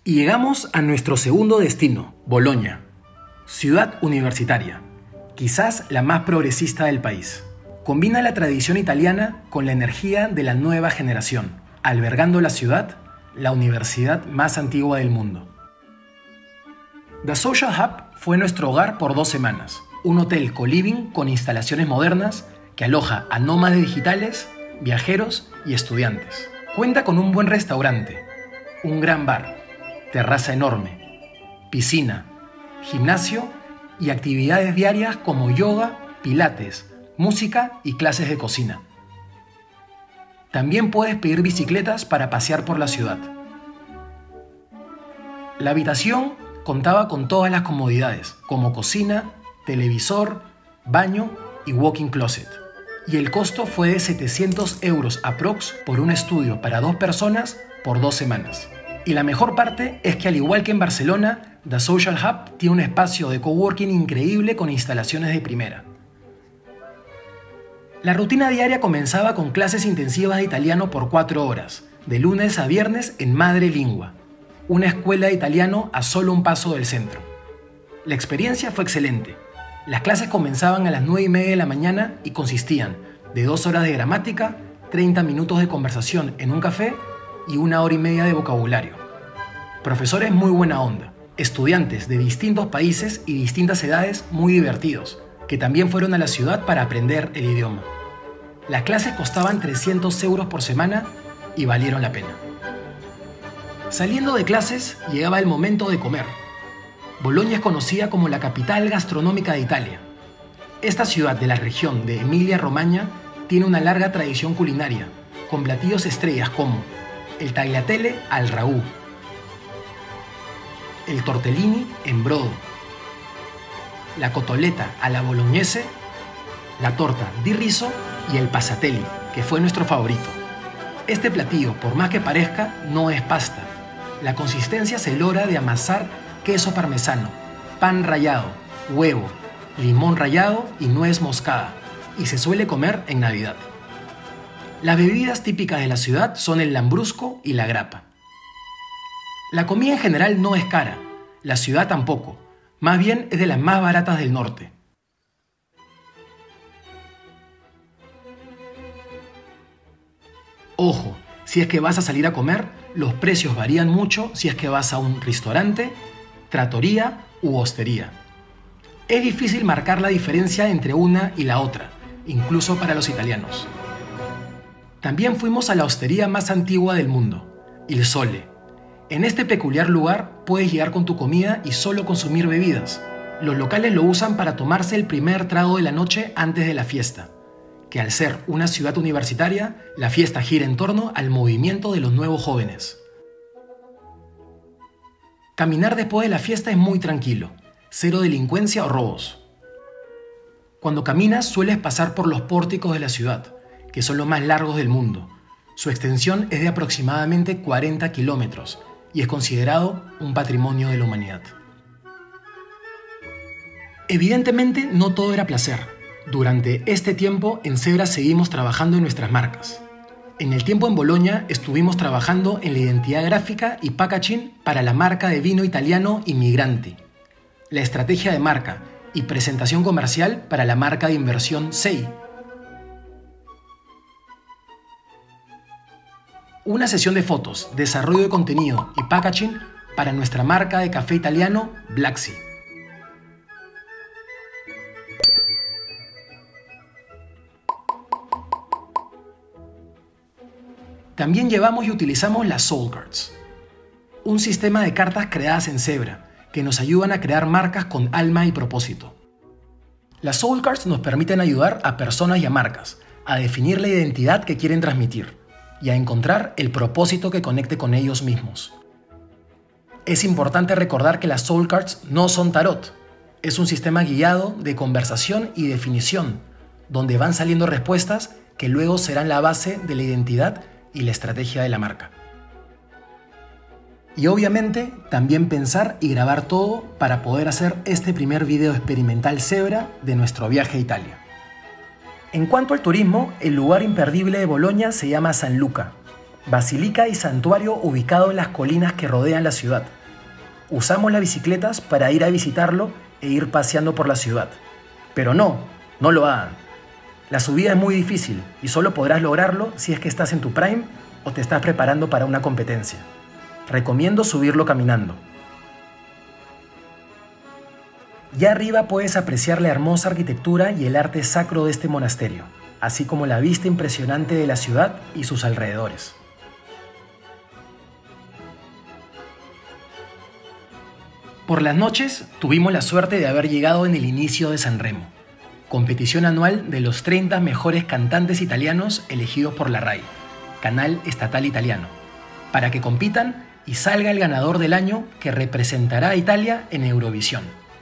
Y llegamos a nuestro segundo destino, Bolonia, ciudad universitaria, quizás la más progresista del país. Combina la tradición italiana con la energía de la nueva generación, albergando la ciudad, la universidad más antigua del mundo. The Social Hub fue nuestro hogar por 2 semanas, un hotel co-living con instalaciones modernas que aloja a nómades digitales, viajeros y estudiantes. Cuenta con un buen restaurante, un gran bar, terraza enorme, piscina, gimnasio y actividades diarias como yoga, pilates, música y clases de cocina. También puedes pedir bicicletas para pasear por la ciudad. La habitación contaba con todas las comodidades, como cocina, televisor, baño y walk-in closet. Y el costo fue de 700 € aprox por un estudio para 2 personas por 2 semanas. Y la mejor parte es que, al igual que en Barcelona, The Social Hub tiene un espacio de coworking increíble con instalaciones de primera. La rutina diaria comenzaba con clases intensivas de italiano por 4 horas, de lunes a viernes en Madre Lingua, una escuela de italiano a solo un paso del centro. La experiencia fue excelente. Las clases comenzaban a las 9:30 de la mañana y consistían de 2 horas de gramática, 30 minutos de conversación en un café y 1 hora y media de vocabulario. Profesores muy buena onda, estudiantes de distintos países y distintas edades muy divertidos, que también fueron a la ciudad para aprender el idioma. Las clases costaban 300 € por semana y valieron la pena. Saliendo de clases, llegaba el momento de comer. Bolonia es conocida como la capital gastronómica de Italia. Esta ciudad de la región de Emilia-Romagna tiene una larga tradición culinaria, con platillos estrellas como el tagliatelle al ragù, el tortellini en brodo, la cotoletta alla bolognese, la torta di riso y el passatelli, que fue nuestro favorito. Este platillo, por más que parezca, no es pasta. La consistencia se logra de amasar queso parmesano, pan rallado, huevo, limón rallado y nuez moscada, y se suele comer en Navidad. Las bebidas típicas de la ciudad son el lambrusco y la grappa. La comida en general no es cara, la ciudad tampoco, más bien es de las más baratas del norte. Ojo, si es que vas a salir a comer, los precios varían mucho si es que vas a un restaurante, trattoria u hostería. Es difícil marcar la diferencia entre una y la otra, incluso para los italianos. También fuimos a la hostería más antigua del mundo, Il Sole. En este peculiar lugar puedes llegar con tu comida y solo consumir bebidas. Los locales lo usan para tomarse el primer trago de la noche antes de la fiesta, que al ser una ciudad universitaria, la fiesta gira en torno al movimiento de los nuevos jóvenes. Caminar después de la fiesta es muy tranquilo, cero delincuencia o robos. Cuando caminas sueles pasar por los pórticos de la ciudad, que son los más largos del mundo. Su extensión es de aproximadamente 40 kilómetros y es considerado un patrimonio de la humanidad. Evidentemente no todo era placer. Durante este tiempo en Zebra seguimos trabajando en nuestras marcas. En el tiempo en Bolonia estuvimos trabajando en la identidad gráfica y packaging para la marca de vino italiano Immigranti, la estrategia de marca y presentación comercial para la marca de inversión SEI, una sesión de fotos, desarrollo de contenido y packaging para nuestra marca de café italiano Black Sea. También llevamos y utilizamos las Soul Cards, un sistema de cartas creadas en Zebra que nos ayudan a crear marcas con alma y propósito. Las Soul Cards nos permiten ayudar a personas y a marcas a definir la identidad que quieren transmitir y a encontrar el propósito que conecte con ellos mismos. Es importante recordar que las Soul Cards no son tarot, es un sistema guiado de conversación y definición, donde van saliendo respuestas que luego serán la base de la identidad y la estrategia de la marca. Y obviamente también pensar y grabar todo para poder hacer este primer video experimental Zebra de nuestro viaje a Italia. En cuanto al turismo, el lugar imperdible de Bolonia se llama San Luca, Basílica y santuario ubicado en las colinas que rodean la ciudad. Usamos las bicicletas para ir a visitarlo e ir paseando por la ciudad. Pero no lo hagan. La subida es muy difícil y solo podrás lograrlo si es que estás en tu prime o te estás preparando para una competencia. Recomiendo subirlo caminando. Ya arriba puedes apreciar la hermosa arquitectura y el arte sacro de este monasterio, así como la vista impresionante de la ciudad y sus alrededores. Por las noches tuvimos la suerte de haber llegado en el inicio de San Remo, competición anual de los 30 mejores cantantes italianos elegidos por la RAI, Canal Estatal Italiano, para que compitan y salga el ganador del año que representará a Italia en Eurovisión.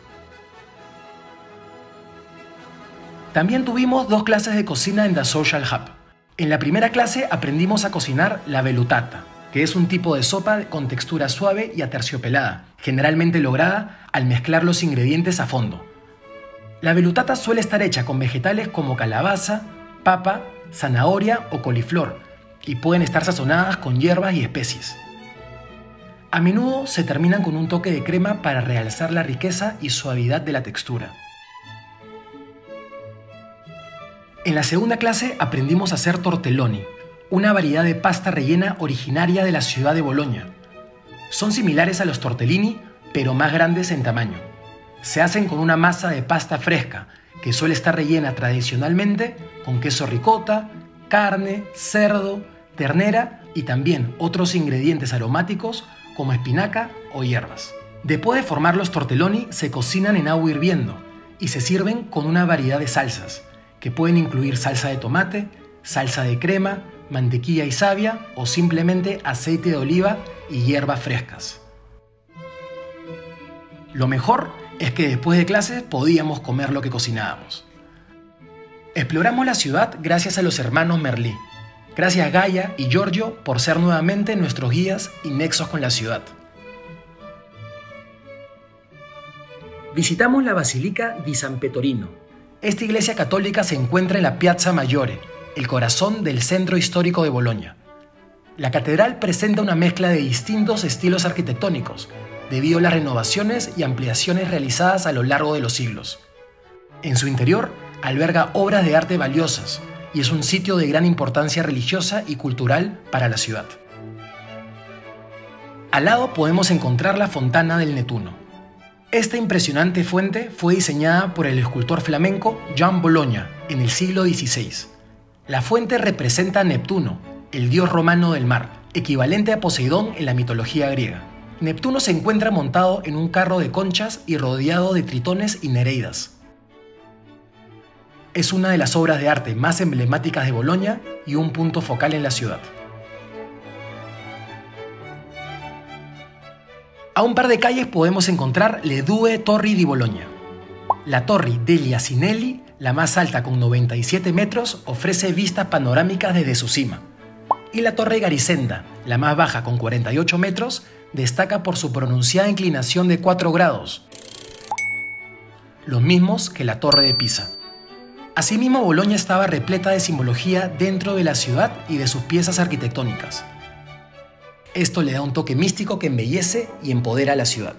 También tuvimos 2 clases de cocina en The Social Hub. En la primera clase aprendimos a cocinar la vellutata, que es un tipo de sopa con textura suave y aterciopelada, generalmente lograda al mezclar los ingredientes a fondo. La vellutata suele estar hecha con vegetales como calabaza, papa, zanahoria o coliflor, y pueden estar sazonadas con hierbas y especies. A menudo se terminan con un toque de crema para realzar la riqueza y suavidad de la textura. En la segunda clase aprendimos a hacer tortelloni, una variedad de pasta rellena originaria de la ciudad de Bolonia. Son similares a los tortellini, pero más grandes en tamaño. Se hacen con una masa de pasta fresca, que suele estar rellena tradicionalmente con queso ricota, carne, cerdo, ternera y también otros ingredientes aromáticos como espinaca o hierbas. Después de formar los tortelloni, se cocinan en agua hirviendo y se sirven con una variedad de salsas, que pueden incluir salsa de tomate, salsa de crema, mantequilla y savia o simplemente aceite de oliva y hierbas frescas. Lo mejor es que después de clases podíamos comer lo que cocinábamos. Exploramos la ciudad gracias a los hermanos Merlí. Gracias Gaia y Giorgio por ser nuevamente nuestros guías y nexos con la ciudad. Visitamos la Basílica di San Pettorino. Esta iglesia católica se encuentra en la Piazza Maggiore, el corazón del centro histórico de Bolonia. La catedral presenta una mezcla de distintos estilos arquitectónicos, debido a las renovaciones y ampliaciones realizadas a lo largo de los siglos. En su interior alberga obras de arte valiosas y es un sitio de gran importancia religiosa y cultural para la ciudad. Al lado podemos encontrar la Fontana del Nettuno. Esta impresionante fuente fue diseñada por el escultor flamenco Jan Bologna en el siglo XVI. La fuente representa a Neptuno, el dios romano del mar, equivalente a Poseidón en la mitología griega. Neptuno se encuentra montado en un carro de conchas y rodeado de tritones y nereidas. Es una de las obras de arte más emblemáticas de Bolonia y un punto focal en la ciudad. A un par de calles podemos encontrar le Due Torri di Bologna. La Torre degli Asinelli, la más alta con 97 metros, ofrece vistas panorámicas desde su cima. Y la Torre Garisenda, la más baja con 48 metros, destaca por su pronunciada inclinación de 4 grados, los mismos que la Torre de Pisa. Asimismo, Bolonia estaba repleta de simbología dentro de la ciudad y de sus piezas arquitectónicas. Esto le da un toque místico que embellece y empodera a la ciudad.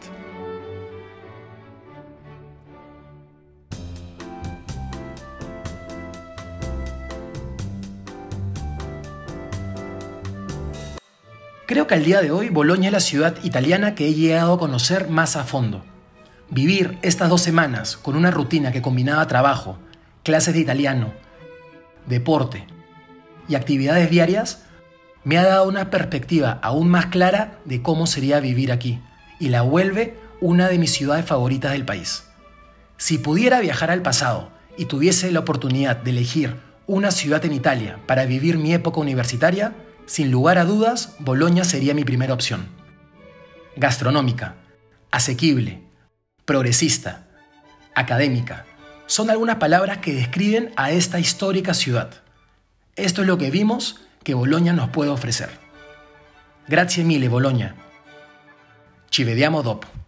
Creo que al día de hoy Bolonia es la ciudad italiana que he llegado a conocer más a fondo. Vivir estas 2 semanas con una rutina que combinaba trabajo, clases de italiano, deporte y actividades diarias me ha dado una perspectiva aún más clara de cómo sería vivir aquí y la vuelve una de mis ciudades favoritas del país. Si pudiera viajar al pasado y tuviese la oportunidad de elegir una ciudad en Italia para vivir mi época universitaria, sin lugar a dudas, Bolonia sería mi primera opción. Gastronómica, asequible, progresista, académica, son algunas palabras que describen a esta histórica ciudad. Esto es lo que vimos que Bolonia nos puede ofrecer. Grazie mille Bologna. Ci vediamo dopo.